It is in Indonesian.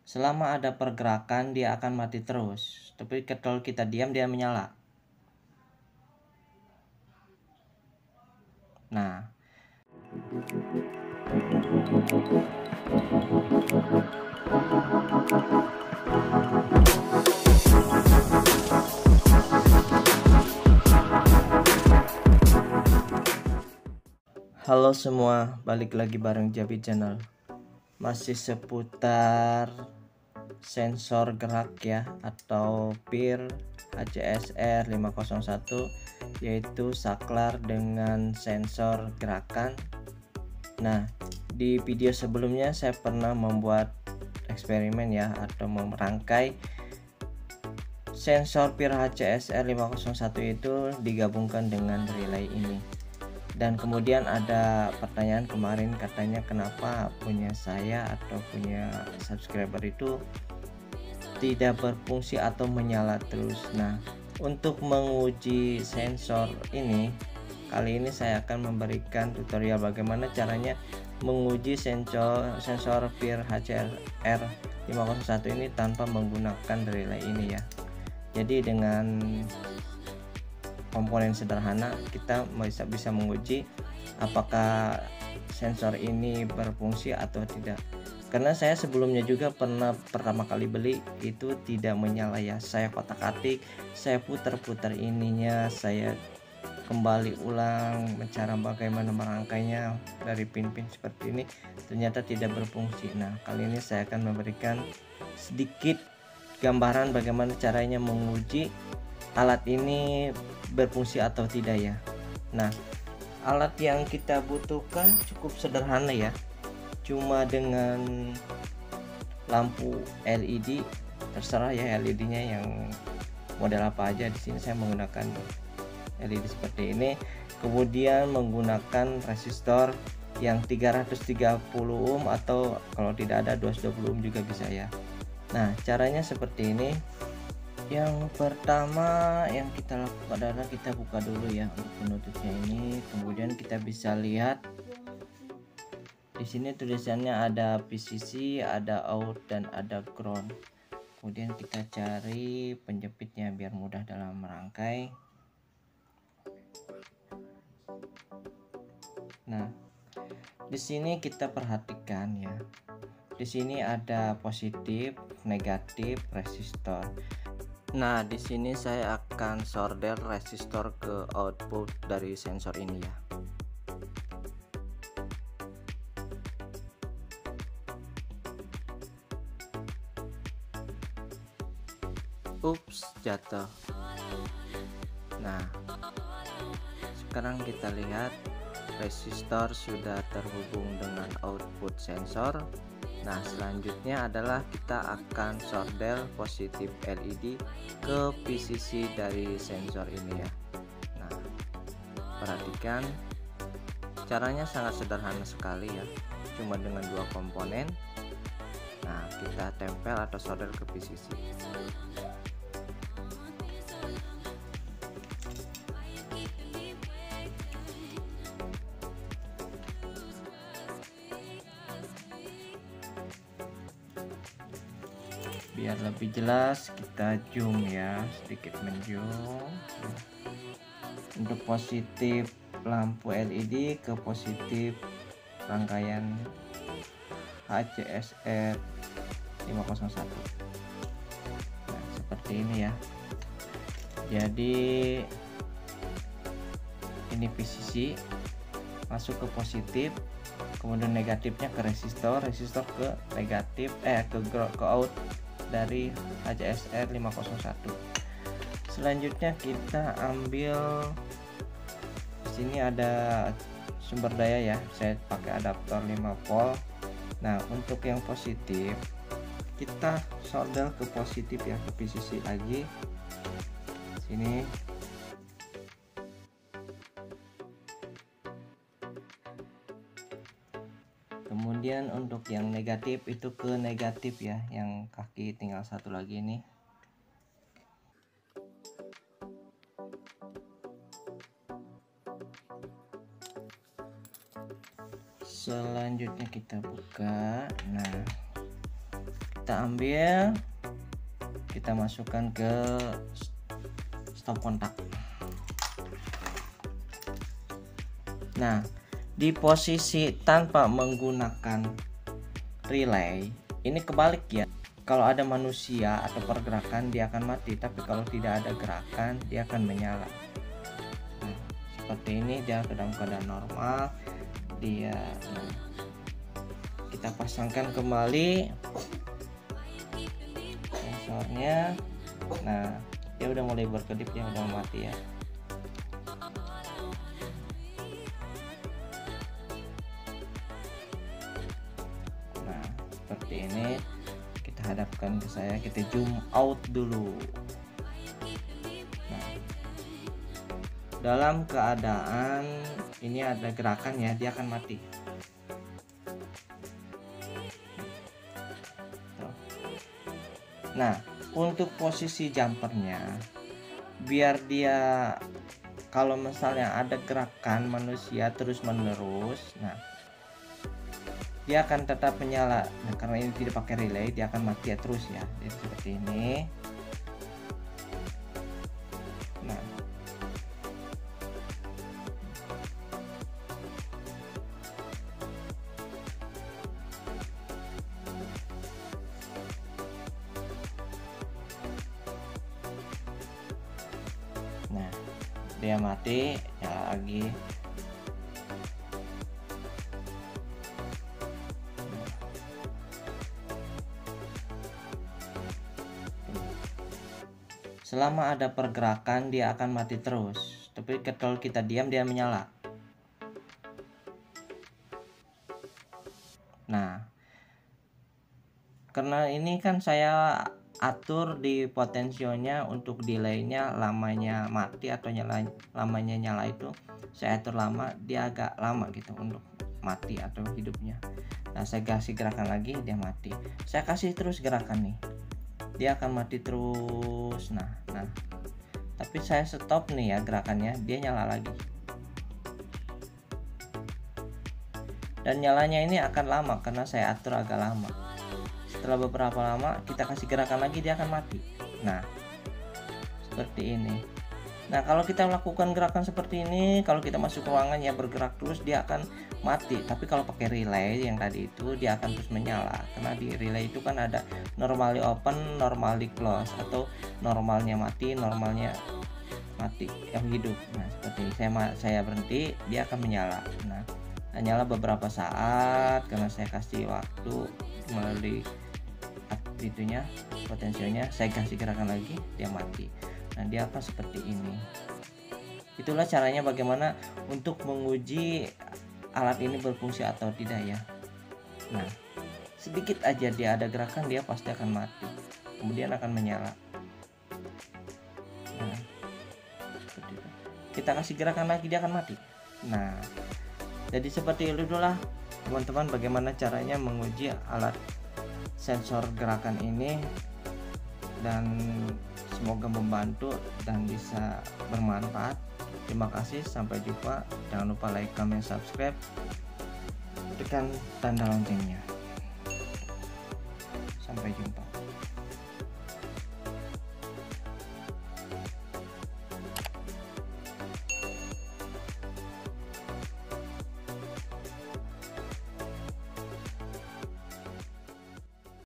Selama ada pergerakan dia akan mati terus, tapi kalau kita diam dia menyala. Nah, halo semua, balik lagi bareng Jabi Channel. Masih seputar sensor gerak ya, atau PIR HCSR 501, yaitu saklar dengan sensor gerakan. Nah, di video sebelumnya saya pernah membuat eksperimen ya, atau merangkai sensor PIR HCSR 501 itu digabungkan dengan relay ini. Dan kemudian ada pertanyaan kemarin, katanya kenapa punya saya atau punya subscriber itu tidak berfungsi atau menyala terus. Nah, untuk menguji sensor ini, kali ini saya akan memberikan tutorial bagaimana caranya menguji sensor PIR HCSR 501 ini tanpa menggunakan relay ini ya. Jadi dengan komponen sederhana kita bisa menguji apakah sensor ini berfungsi atau tidak. Karena saya sebelumnya juga pertama kali beli itu tidak menyala ya. Saya kotak-atik, saya putar-putar ininya, saya kembali ulang cara bagaimana merangkainya dari pin-pin seperti ini, ternyata tidak berfungsi. Nah, kali ini saya akan memberikan sedikit gambaran bagaimana caranya menguji alat ini berfungsi atau tidak ya. Nah, alat yang kita butuhkan cukup sederhana ya, cuma dengan lampu LED, terserah ya LED-nya yang model apa aja. Di sini saya menggunakan LED seperti ini, kemudian menggunakan resistor yang 330 ohm atau kalau tidak ada 220 ohm juga bisa ya. Nah, caranya seperti ini. Yang pertama yang kita lakukan adalah kita buka dulu ya untuk penutupnya ini, kemudian kita bisa lihat di sini tulisannya ada PCC, ada out dan ada ground. Kemudian kita cari penjepitnya biar mudah dalam merangkai. Nah, di sini kita perhatikan ya. Di sini ada positif, negatif, resistor. Nah, di sini saya akan solder resistor ke output dari sensor ini ya. Ups, jatuh. Nah, sekarang kita lihat resistor sudah terhubung dengan output sensor. Nah, selanjutnya adalah kita akan solder positif LED ke PCC dari sensor ini ya. Nah, perhatikan caranya sangat sederhana sekali ya, cuma dengan dua komponen. Nah, kita tempel atau solder ke PCC. Biar lebih jelas kita zoom ya, sedikit menzoom. Untuk positif lampu LED ke positif rangkaian HCSR 501. Nah, seperti ini ya. Jadi ini PCC masuk ke positif, kemudian negatifnya ke resistor ke negatif ke out dari HCSR 501. Selanjutnya kita ambil, di sini ada sumber daya ya, saya pakai adaptor 5 volt. Nah, untuk yang positif kita solder ke positif ya, ke PCC lagi sini. Kemudian untuk yang negatif itu ke negatif ya, yang kaki tinggal satu lagi ini. Selanjutnya kita buka. Nah, kita kita ambil, kita masukkan ke stop kontak. Nah, di posisi tanpa menggunakan relay ini kebalik ya. Kalau ada manusia atau pergerakan dia akan mati, tapi kalau tidak ada gerakan dia akan menyala. Nah, seperti ini dia dalam keadaan normal. Kita pasangkan kembali sensornya. Nah, dia udah mulai berkedip, dia udah mati ya. Nah, seperti ini. Kita hadapkan ke saya, kita zoom out dulu. Nah, dalam keadaan ini ada gerakan ya, dia akan mati. Nah, untuk posisi jumpernya, biar dia kalau misalnya ada gerakan manusia terus menerus, nah dia akan tetap menyala. Nah, karena ini tidak pakai relay, dia akan mati ya terus ya. Jadi seperti ini. Nah, dia mati, nyala lagi. Selama ada pergerakan dia akan mati terus, tapi kalau kita diam dia menyala. Nah, karena ini kan saya atur di potensionya untuk delaynya, lamanya mati atau lamanya nyala itu saya atur lama, dia agak lama gitu untuk mati atau hidupnya. Nah, saya kasih gerakan lagi, dia mati. Saya kasih terus gerakan nih, dia akan mati terus. Nah, tapi saya stop nih ya gerakannya, dia nyala lagi. Dan nyalanya ini akan lama karena saya atur agak lama. Setelah beberapa lama kita kasih gerakan lagi, dia akan mati. Nah, seperti ini. Nah, kalau kita lakukan gerakan seperti ini, kalau kita masuk ruangan ya bergerak terus, dia akan mati. Tapi kalau pakai relay yang tadi itu, dia akan terus menyala. Karena di relay itu kan ada normally open, normally close, atau normalnya mati, normalnya mati yang hidup. Nah, seperti ini. Saya berhenti, dia akan menyala. Nah, nyala beberapa saat karena saya kasih waktu melalui itunya, potensinya. Saya kasih gerakan lagi, dia mati. Nah, dia akan seperti ini. Itulah caranya bagaimana untuk menguji alat ini berfungsi atau tidak ya. Nah, sedikit aja dia ada gerakan, dia pasti akan mati, kemudian akan menyala. Nah, seperti itu. Kita kasih gerakan lagi, dia akan mati. Nah, jadi seperti itulah teman-teman bagaimana caranya menguji alat sensor gerakan ini, dan semoga membantu dan bisa bermanfaat. Terima kasih, sampai jumpa. Jangan lupa like, comment, subscribe, tekan tanda loncengnya. Sampai jumpa.